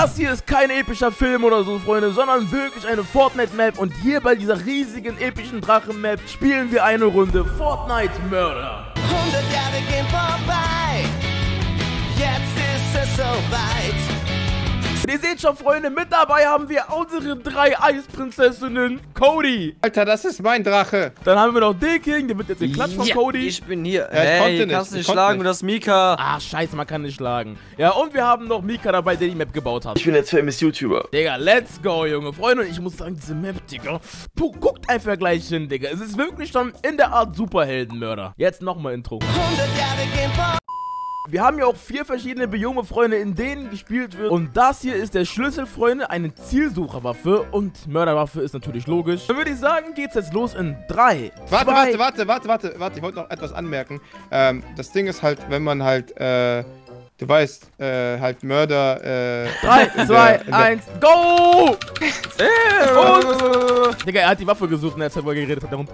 Das hier ist kein epischer Film oder so, Freunde, sondern wirklich eine Fortnite-Map. Und hier bei dieser riesigen, epischen Drachen-Map spielen wir eine Runde Fortnite-Mörder. 100 Jahre gehen vorbei, jetzt ist es soweit. Ihr seht schon, Freunde, mit dabei haben wir unsere 3 Eisprinzessinnen. Cody. Alter, das ist mein Drache. Dann haben wir noch D-King, der wird jetzt geklatscht von Cody. Ich bin hier. Ja, ich hey, konnte kannst nicht, nicht ich schlagen, konnte du hast Mika. Ah, scheiße, man kann nicht schlagen. Ja, und wir haben noch Mika dabei, der die Map gebaut hat. Ich bin jetzt famous YouTuber. Digga, let's go, Junge. Freunde, und ich muss sagen, diese Map, Digga, guckt einfach gleich hin, Digga. Es ist wirklich schon in der Art Superheldenmörder. Jetzt nochmal Intro. 100 Jahre gehen vorbei. Wir haben ja auch 4 verschiedene Biome, Freunde, in denen gespielt wird. Und das hier ist der Schlüssel, Freunde, eine Zielsucherwaffe. Und Mörderwaffe ist natürlich logisch. Dann würde ich sagen, geht's jetzt los in 3, Warte, 2, warte. Ich wollte noch etwas anmerken. Das Ding ist halt, wenn man halt, du weißt, halt Mörder, 3, 2, 1, go! Und, Digga, er hat die Waffe gesucht, ne, als er geredet hat. Der Hund.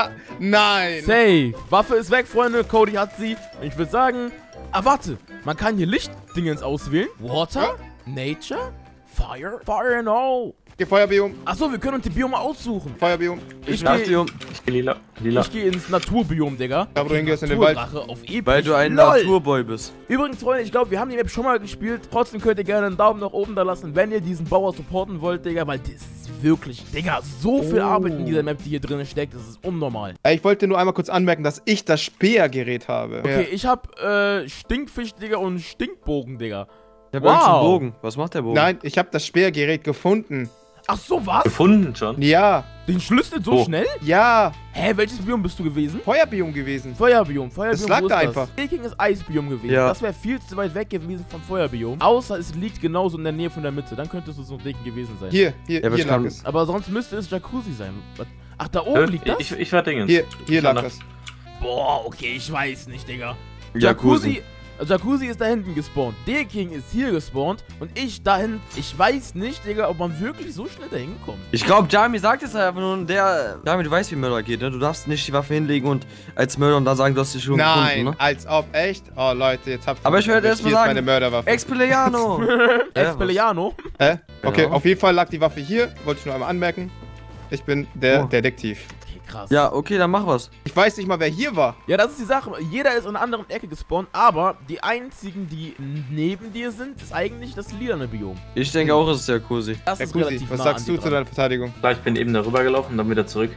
Nein! Safe. Waffe ist weg, Freunde. Cody hat sie. Ich würde sagen, warte. Man kann hier Lichtdingens auswählen. Water, Nature, Fire, Fire and all. Geh Feuerbiom, Achso, wir können uns die Biome aussuchen. Feuerbiom. Ich Ich gehe geh lila. Lila. ins Naturbiom, Digga. Da, wo du hingehst, in den Wald. Naturdrache auf episch. Weil du ein LOL. Naturboy bist. Übrigens, Freunde, ich glaube, wir haben die Map schon mal gespielt. Trotzdem könnt ihr gerne einen Daumen nach oben da lassen, wenn ihr diesen Bauer supporten wollt, Digga. Weil das ist wirklich, Digga, so viel Arbeit in dieser Map, die hier drin steckt. Das ist unnormal. Ich wollte nur einmal kurz anmerken, dass ich das Speergerät habe. Okay, ich hab Stinkfisch, Digga, und Stinkbogen, Digga. Ich hab Wow. Angst vor Bogen. Was macht der Bogen? Nein, ich habe das Speergerät gefunden. Ach so, was? Gefunden schon. Ja, Den Schlüssel so Oh. schnell? ja, Hä, welches Biom bist du gewesen? Feuerbiom gewesen. Feuerbiom. Das lag wo ist da einfach. King ist Eisbiom gewesen. Ja. Das wäre viel zu weit weg gewesen vom Feuerbiom. Außer es liegt genauso in der Nähe von der Mitte. Dann könnte es noch Decken gewesen sein. Hier Ja, aber hier ich lag kann- es. Aber sonst müsste es Jacuzzi sein. Was? Ach, da oben liegt das? Ich war Dingens. Hier lag Schau es. Boah, okay, ich weiß nicht, Digga. Jacuzzi. Jacuzzi ist da hinten gespawnt. D-King ist hier gespawnt. Und ich da hinten. Ich weiß nicht, Digga, ob man wirklich so schnell da hinkommt. Ich glaube, Jami sagt jetzt einfach nur, Jami, du weißt, wie Mörder geht, ne? Du darfst nicht die Waffe hinlegen und als Mörder und dann sagen, du hast sie schon Nein, gefunden, ne? als ob, echt? Oh, Leute, jetzt habt ihr... Aber ich werde erst mal Hier ist sagen- meine Mörderwaffe. Expelliarno! Expelliarno. Hä? Okay, Genau. auf jeden Fall lag die Waffe hier. Wollte ich nur einmal anmerken. Ich bin der Oh. Detektiv. Okay, krass. Ja, okay, dann mach was. Ich weiß nicht mal, wer hier war. Ja, das ist die Sache. Jeder ist in einer anderen Ecke gespawnt, aber die einzigen, die neben dir sind, ist eigentlich das lilane Biom. Ich denke auch, es ist Jacuzzi. Das Herr ist Kusi, relativ was nah sagst an du dir zu dran. deiner Verteidigung? Klar, ich bin eben darüber gelaufen und dann wieder zurück.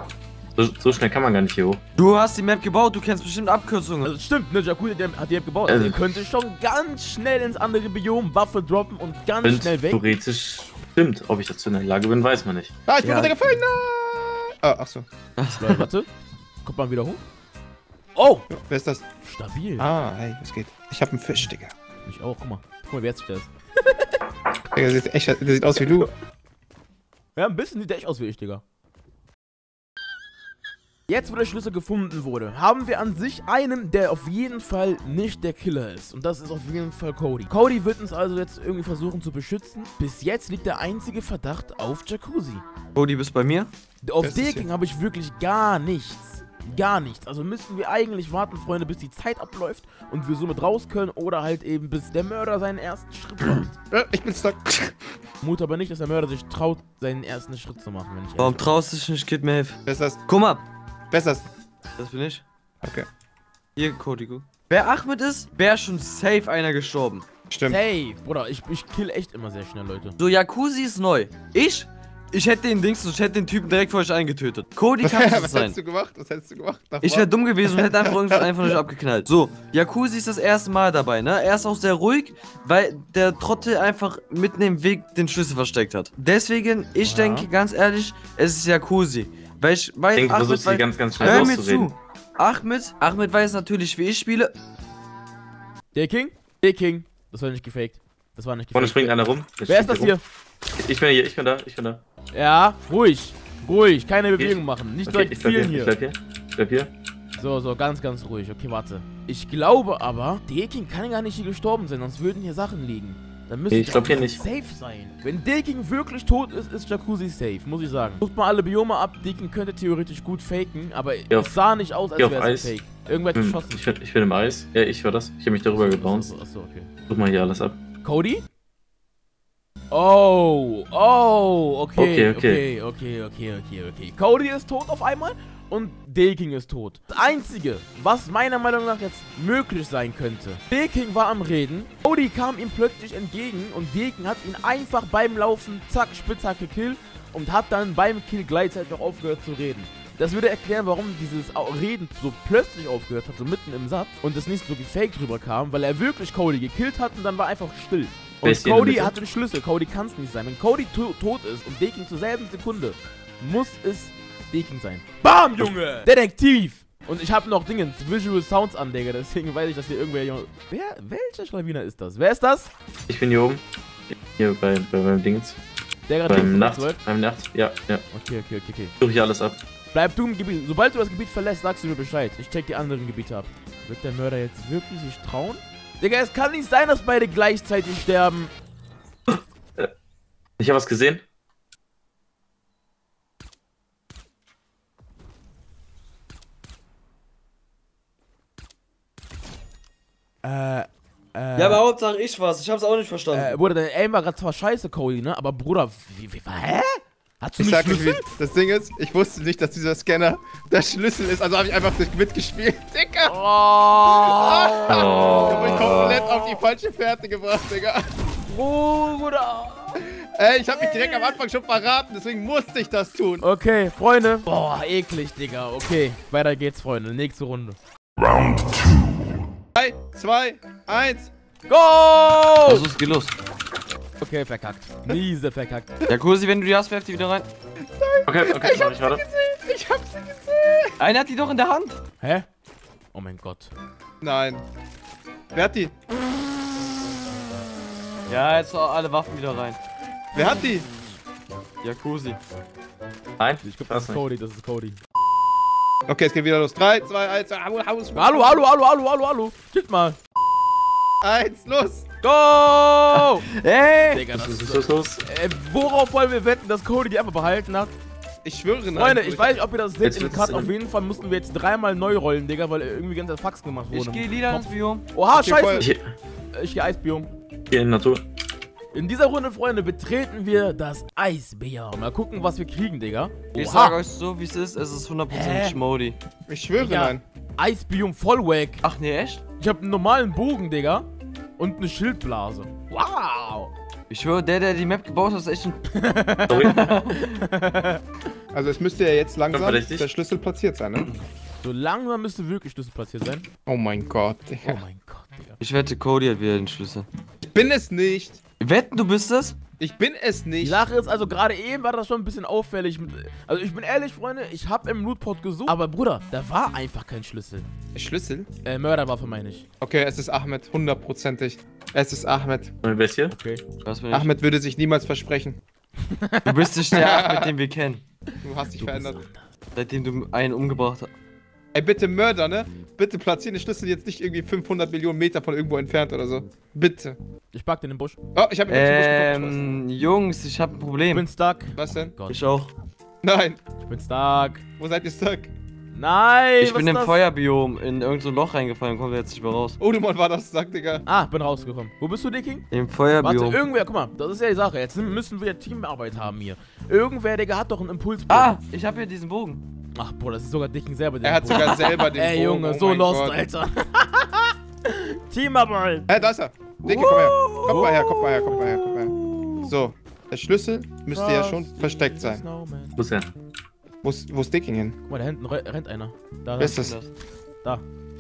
So schnell kann man gar nicht hier hoch. Du hast die Map gebaut, du kennst bestimmt Abkürzungen. Also stimmt, ne, Jacuzzi hat die App gebaut. Also ihr könntet schon ganz schnell ins andere Biom Waffe droppen und ganz Und schnell weg. theoretisch stimmt. Ob ich dazu in der Lage bin, weiß man nicht. Ah, ich bin Ja. runtergefallen. Nein! Ah, achso. Leute, warte. Kommt mal wieder hoch. Oh, Wer ist das? stabil. Ah, hey, was geht? Ich hab einen Fisch, Digga. Ich auch, guck mal. Guck mal, wer jetzt das ist. Digga, der sieht aus wie du. Ja, ein bisschen sieht der echt aus wie ich, Digga. Jetzt, wo der Schlüssel gefunden wurde, haben wir an sich einen, der auf jeden Fall nicht der Killer ist. Und das ist auf jeden Fall Cody. Cody wird uns also jetzt irgendwie versuchen zu beschützen. Bis jetzt liegt der einzige Verdacht auf Jacuzzi. Cody, bist bei mir? Auf Das ist D-King hier. habe ich wirklich gar nichts. Gar nichts. Also müssten wir eigentlich warten, Freunde, bis die Zeit abläuft und wir somit raus können oder halt eben bis der Mörder seinen ersten Schritt macht. Ich bin stuck. Mut aber nicht, dass der Mörder sich traut, seinen ersten Schritt zu machen, wenn ich Warum ehrlich bin. traust du dich nicht, Kid, mir hilf? Wer ist das? Guck mal, Wer ist das? das bin ich. Okay. Hier, Cody, guck. Wer Ahmed ist, wäre schon safe einer gestorben. Stimmt. Safe, Bruder, ich kill echt immer sehr schnell, Leute. So, Jacuzzi ist neu. Ich hätte den Dings, ich hätte den Typen direkt vor euch eingetötet. Cody kann nicht Was sein. hättest du gemacht? Was hättest du gemacht? Ich wäre dumm gewesen und hätte einfach nicht abgeknallt. So, Jacuzzi ist das erste Mal dabei, ne? Er ist auch sehr ruhig, weil der Trottel einfach mitten im Weg den Schlüssel versteckt hat. Deswegen, ich denke ganz ehrlich, es ist Jacuzzi. Weil ich weiß, Ich denke, du versuchst sie ganz schnell hör mir rauszureden. zu. Ahmed weiß natürlich, wie ich spiele. D-King? D-King. Das war nicht gefaked. Das war nicht Vorne gefaked. springt einer rum. Der Wer ist springt das hier? rum. Ich bin hier, ich bin da, ich bin da. Ja, ruhig. Ruhig, keine Bewegung machen. Nicht Okay, direkt ich bleib zielen hier, ich hier. bleib hier. Ich bleib hier. So, ganz ruhig. Okay, warte. Ich glaube aber, D-King kann gar nicht hier gestorben sein, sonst würden hier Sachen liegen. Dann müsste Ich glaub hier Jacuzzi nicht. safe sein. Wenn D-King wirklich tot ist, ist Jacuzzi safe, muss ich sagen. Guckt mal alle Biome ab. D-King könnte theoretisch gut faken, aber Geh auf- es sah nicht aus, als geh auf wäre es Eis. ein Fake. Irgendwer hat geschossen. Ich bin im Eis. Ja, ich war das. Ich habe mich darüber gebounced. Achso, okay. Such mal hier alles ab. Cody? Oh, okay. Okay. Cody ist tot auf einmal und Deking ist tot. Das Einzige, was meiner Meinung nach jetzt möglich sein könnte. Deking war am Reden, Cody kam ihm plötzlich entgegen und Deking hat ihn einfach beim Laufen, zack, Spitzhack gekillt und hat dann beim Kill gleichzeitig auch aufgehört zu reden. Das würde erklären, warum dieses Reden so plötzlich aufgehört hat, so mitten im Satz und es nicht so gefaked rüberkam, weil er wirklich Cody gekillt hat und dann war einfach still. Und Cody hat den Schlüssel, Cody kann es nicht sein. Wenn Cody tot ist und Deking zur selben Sekunde, muss es Deking sein. Bam, Junge! Detektiv! Und ich habe noch Dingens, Visual Sounds an, Digga, deswegen weiß ich, dass hier irgendwer... Welcher Schlawiner ist das? Wer ist das? Ich bin hier oben. Hier beim Dings. Der gerade Beim Nacht. Ja. Okay. Suche ich alles ab. Bleib du im Gebiet. Sobald du das Gebiet verlässt, sagst du mir Bescheid. Ich check die anderen Gebiete ab. Wird der Mörder jetzt wirklich sich trauen? Digga, es kann nicht sein, dass beide gleichzeitig sterben. Ich habe was gesehen. Ja, aber Hauptsache ich was. Ich hab's auch nicht verstanden. Bruder, dein Aim war gerade zwar scheiße, Cody, ne? Aber Bruder, hä? Hast du Ich einen sag nicht, Schlüssel? das Ding ist, ich wusste nicht, dass dieser Scanner der Schlüssel ist, also habe ich einfach mitgespielt, Digga. Da wurde ich komplett auf die falsche Fährte gebracht, Digga. Bruder. Ey, ich habe mich direkt am Anfang schon verraten, deswegen musste ich das tun. Okay, Freunde. Boah, eklig, Digga. Okay, weiter geht's, Freunde. Nächste Runde. Round 2. 3, 2, 1. Go! Also es geht los. Okay, verkackt. Miese verkackt. Ja, Kursi, wenn du die hast, werf die wieder rein. Okay, Ich hab sie gesehen. Einer hat die doch in der Hand. Hä? Oh mein Gott. Nein. Wer hat die? Ja, jetzt noch alle Waffen wieder rein. Wer hat die? Ja, Kursi. Nein, Ich glaube, das ist Cody, das ist Cody. Okay, es geht wieder los. 3, 2, 1. Hallo. Shit mal. 1, los. Go! Hey! Digga, das ist los. worauf wollen wir wetten, dass Cody die einfach behalten hat? Ich schwöre, nein. Freunde, ich weiß nicht, ob ihr das seht Jetzt im wird's Cut. Sinn. Auf jeden Fall mussten wir jetzt 3-mal neu rollen, Digga, weil irgendwie ganz Fax gemacht wurde. Ich gehe Lieder ins Biom. Oha, Okay, scheiße! voll. Ich gehe Eisbiom. Hier in Natur. In dieser Runde, Freunde, betreten wir das Eisbiom. Mal gucken, was wir kriegen, Digga. Ich Oha. sag euch so, wie es ist 100% Hä? Schmodi. Ich schwöre, Digga, nein. Eisbiom voll wack. Ach nee, echt? Ich habe einen normalen Bogen, Digga. Und eine Schildblase. Wow! Ich schwöre, der die Map gebaut hat, ist echt ein... Sorry. Also es müsste ja jetzt langsam Verdächtig. der Schlüssel platziert sein, ne? So langsam müsste wirklich Schlüssel platziert sein. Oh mein Gott, Oh Digga. mein Gott, Digga. Ich wette, Cody hat wieder den Schlüssel. Ich bin es nicht. Wetten, du bist es? Ich bin es Die nicht. Sache ist, also gerade eben war das schon ein bisschen auffällig. Also ich bin ehrlich, Freunde, ich habe im Lootpot gesucht. Aber Bruder, da war einfach kein Schlüssel. Schlüssel? Mörderwaffe meine ich. Okay, es ist Ahmed, 100%ig. Es ist Ahmed. Und wer ist hier? Okay. Was bin ich? Ahmed würde sich niemals versprechen. Du bist nicht der Ahmed, den wir kennen. Du hast dich Du bist verändert. anders. Seitdem du einen umgebracht hast. Ey, bitte Mörder, ne? Bitte platzieren den Schlüssel jetzt nicht irgendwie 500 Millionen Meter von irgendwo entfernt oder so. Bitte. Ich pack den im Busch. Oh, ich hab ihn im Busch gefunden. Jungs, ich hab ein Ich Problem. bin stuck. Was denn? Gott, Ich auch. Nein. ich bin stuck. Wo seid ihr stuck? Nein! Ich was bin ist im das? Feuerbiom in irgendein so Loch reingefallen und komme jetzt nicht mehr raus. Odemon war das stuck, Digga. Ah, bin rausgekommen. Wo bist du, Dicking? Im Warte, Feuerbiom. irgendwer, guck mal, das ist ja die Sache. Jetzt müssen wir Teamarbeit haben hier. Irgendwer, Digga, hat doch einen Impuls. Ah, ich hab hier diesen Bogen. Ach, Bruder, das ist sogar Dicking selber. Der Er hat Impuls. sogar selber den Ey, Bogen. Junge, oh so mein lost, Gott. Alter. Teamarbeit. Da ist er. Dicke, komm her. Kommt mal her, kommt mal her, kommt mal her, kommt mal her. So, der Schlüssel müsste ja schon versteckt sein. Wo ist er? Wo ist Dicking hin? Guck mal, da hinten rennt einer. Da, Wer ist das? da.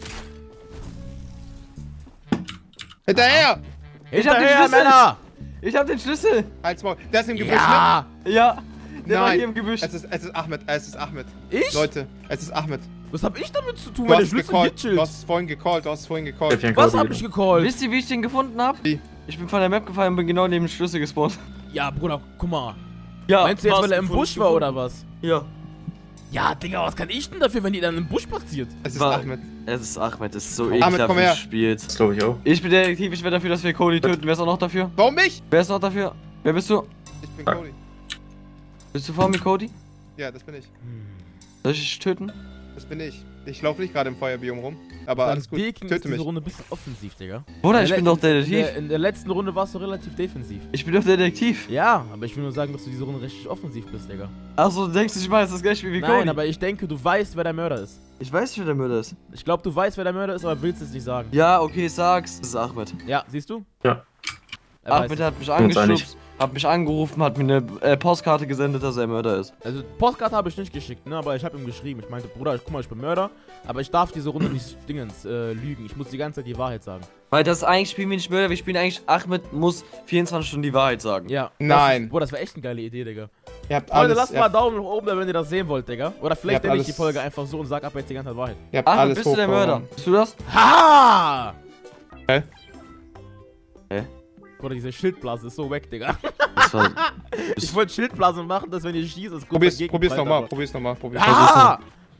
Hinterher! Ich hab den Hinterher, Schlüssel. Männer! Ich hab den Schlüssel. Halt's Maul. Der ist im Gebüsch, Ja! Ja, der war Nein. hier im Gebüsch. Es ist Ahmed, es ist Ahmed. Ich? Leute, es ist Ahmed. Was hab ich damit zu tun, Du wenn der hast Schlüssel gecallt, gechillt? du hast es vorhin gecallt, du hast es vorhin Der gecallt. fängt Was Cody hab ich wieder. gecallt? Wisst ihr, wie ich den gefunden hab? Wie? Ich bin von der Map gefallen und bin genau neben dem Schlüssel gespawnt. Ja, Bruder, guck mal. Ja. Meinst du jetzt, war's weil er im gefunden, Busch war oder was? Ja. Ja, Digga, was kann ich denn dafür, wenn die dann im Busch platziert? Es ist War- Ahmed. Es ist Ahmed, es ist so Ahmed, ekelhaft komm her. gespielt. Das glaube ich auch. Ich bin Detektiv, ich wäre dafür, dass wir Cody töten. Wer ist auch noch dafür? Warum mich? Wer ist noch dafür? Wer bist du? Ich bin Cody. Bist du vor mir, Cody? Ja, das bin ich. Soll ich dich töten? Das bin ich. Ich laufe nicht gerade im Feuerbiom rum. Aber alles gut. Gegen ist Töte diese mich. Runde ein bisschen offensiv, Digga. Bruder, ich bin doch Detektiv. In der letzten Runde warst du relativ defensiv. Ich bin doch Detektiv. Ja, aber ich will nur sagen, dass du diese Runde richtig offensiv bist, Digga. Achso, du denkst, ich weiß das gleiche wie Cody? Nein, aber ich denke, du weißt, wer der Mörder ist. Ich weiß nicht, wer der Mörder ist. Ich glaube, du weißt, wer der Mörder ist, aber willst es nicht sagen. Ja, okay, sag's. Das ist Ahmed. Ja, siehst du? Ja. Ahmed hat mich uns einig. angeschubst, hat mich angerufen, hat mir eine Postkarte gesendet, dass er Mörder ist. Also, Postkarte habe ich nicht geschickt, ne, aber ich habe ihm geschrieben. Ich meinte, Bruder, guck mal, ich bin Mörder, aber ich darf diese Runde nicht lügen. Ich muss die ganze Zeit die Wahrheit sagen. Weil das eigentlich spielen wir nicht Mörder, wir spielen eigentlich, Ahmed muss 24 Stunden die Wahrheit sagen. Ja. Nein. Bruder, das wäre echt eine geile Idee, Digga. Ihr habt Freunde, alles. lasst mal einen Daumen nach oben, da, wenn ihr das sehen wollt, Digga. Oder vielleicht Ihr habt nenne ich die alles- Folge einfach so und sag ab jetzt die ganze Zeit Wahrheit. Ihr habt Ahmed, alles bist du der Mörder? hochgehoben. Bist du das? Ha! Hä? Hä? Bruder, diese Schildblase ist so weg, Digga. Das war, Ich wollte Schildblase machen, dass wenn ihr schießt, es gut Probier's nochmal. Probier's nochmal. Ah!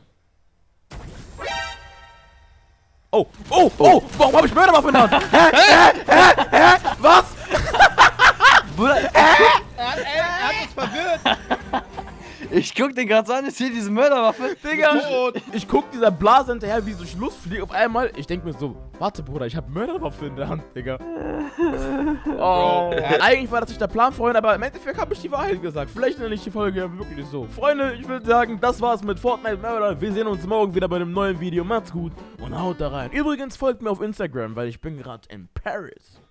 Oh, oh, oh! Warum hab ich Mörderwaffe in der Hand? Hä? Was? Bruder, Er hat uns verwirrt. ich guck den gerade so an, ist hier diese Mörderwaffe. Digga, ich guck dieser Blase hinterher, wie so Schluss fliegt auf einmal. Ich denk mir so, warte, Bruder, ich hab Mörderwaffe in der Hand, Digga. Oh. Eigentlich war das nicht der Plan, Freunde, aber im Endeffekt habe ich die Wahrheit gesagt. Vielleicht nenne ich die Folge ja wirklich so. Freunde, ich würde sagen, das war's mit Fortnite Mörder. Wir sehen uns morgen wieder bei einem neuen Video. Macht's gut und haut da rein. Übrigens folgt mir auf Instagram, weil ich bin gerade in Paris.